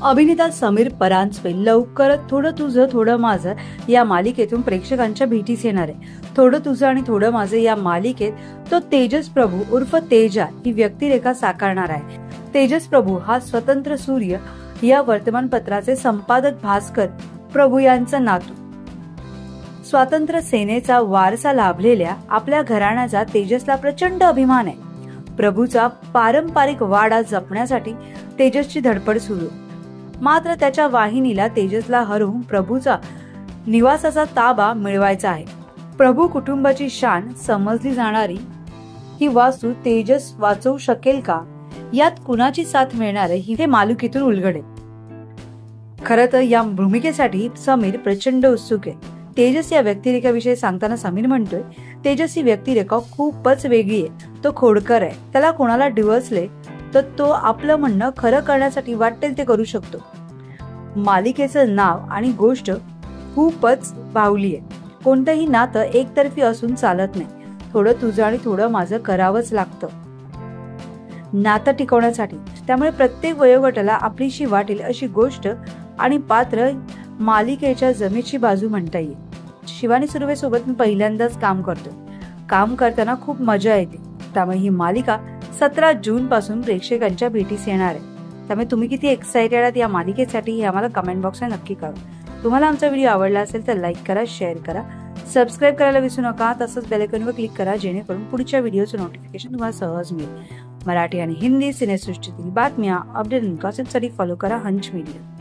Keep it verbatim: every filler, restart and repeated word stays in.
अभिनेता समीर परांजपे लवकरच थोडं तुझं थोडं माझं या मालिकेतून प्रेक्षकांच्या भेटीस येणार आहे। थोडं तुझं आणि थोडं माझं या मालिकेत तो तेजस प्रभू उर्फ तेजा ही व्यक्तिरेखा साकारणार आहे। तेजस प्रभू हा स्वतंत्र सूर्य या वर्तमानपत्राचे संपादक भास्कर प्रभू यांचा नातू। स्वातंत्र्य सेनेचा वारसा लाभलेल्या आपल्या घराण्याचा तेजसला प्रचंड अभिमान आहे। प्रभूचा पारंपरिक वाडा जपण्यासाठी तेजसची धडपड सुरू, मात्र त्याच्या वाहिनीला तेजसला हरवून प्रभूचा निवासाचा ताबा मिळवायचा आहे। प्रभू कुटुंबाची शान समजली जाणारी ही वास्तू तेजस वाचवू शकेल का, यात कुणाची साथ मिळणार आहे हे मालिकेतून उलगडेल। खरं तर या भूमिकेसाठी समीर प्रचंड उत्सुक आहे। तेजस या व्यक्तिरेखेविषयी सांगताना समीर म्हणतोय, तेजस ही व्यक्तिरेखा खूपच वेगळी आहे। तो खोडकर आहे, त्याला कोणाला डिवचले तर तो आपलं म्हणणं खरं करण्यासाठी वाटेल ते करू शकतो। मालिकेचं नाव आणि गोष्ट खूपच बाहुली आहे। कोणतंही नातं एकतर्फी असून चालत नाही, थोडं तुझं आणि थोडं माझं करावंच लागतं नातं टिकवण्यासाठी। त्यामुळे प्रत्येक वयोगटाला आपलीशी वाटेल अशी गोष्ट आणि पात्र मालिकेच्या जमेची बाजू म्हणता येईल। शिवानी सुर्वे सोबत मी पहिल्यांदाच काम करतोय, काम करताना खूप मजा येते। त्यामुळे ही मालिका सतरा जून पासून प्रेक्षकांच्या भेटीस येणार आहे। त्यामुळे तुम्ही किती एक्साइटेड आहात या मालिकेसाठी हे आम्हाला कमेंट बॉक्सला नक्की कळवा। तुम्हाला आमचा व्हिडिओ आवडला असेल तर लाईक करा, शेअर करा, सबस्क्राईब करायला विसरू नका। तसंच बेल आयकॉनवर क्लिक करा जेणेकरून पुढच्या व्हिडिओचं नोटिफिकेशन तुम्हाला सहज मिळेल। मराठी आणि हिंदी सिनेसृष्टीतील बातम्या, अपडेट आणि गॉसिपसाठी फॉलो करा हंच मीडिया।